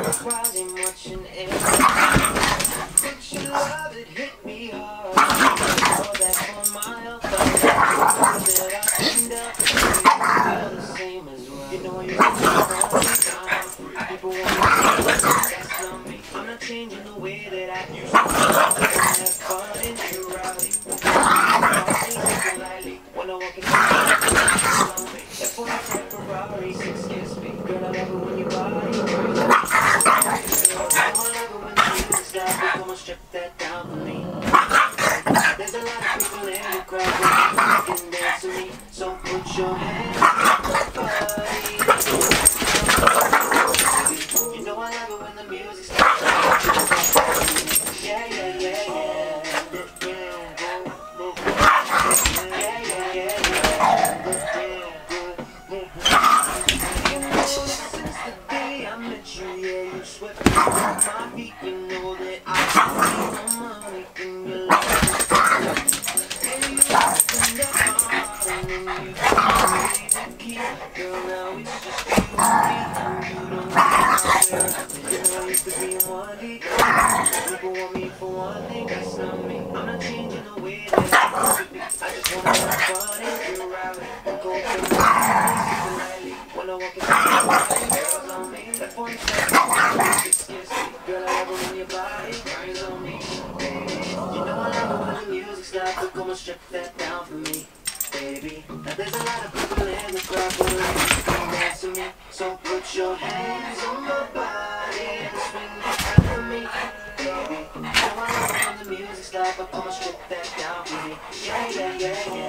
While I'm watching it, but you love it, hit me hard. All that for my health, that I end up feel the same as well. You know you're people want me to that's not me. I'm not changing the way that I used to. Have fun and you're rowdy. When I walk in the that boy said Ferrari, 6 kiss me. Girl, I love it when you body. I love it when you use stop. Come on, strip that down for me. There's a lot of people in the crowd who can dance to me. So put your hands up, buddy. You know I love it when the music stops. Yeah, yeah, yeah, yeah. My feet, you know that I need money in your life. And you opened up my heart and then you gave me the key. Girl, now it's just you and me, and you don't know. You know I used to be in one deep. People want me for one thing, that's not me. I'm not changing the way that I used to be. I just wanna have fun and you're rowdy. I'm going to the lightly. When I walk in the girls on me, that funny stuff. Girl, I love it when your body burns on me, baby. You know I love it when the music stops, so come and strip that down for me, baby. Now there's a lot of people in the crowd who can dance to me. So put your hands on my body and swing it out for me, baby. You know I love it when the music stops, so come and strip that down for me. Yeah, yeah, yeah, yeah.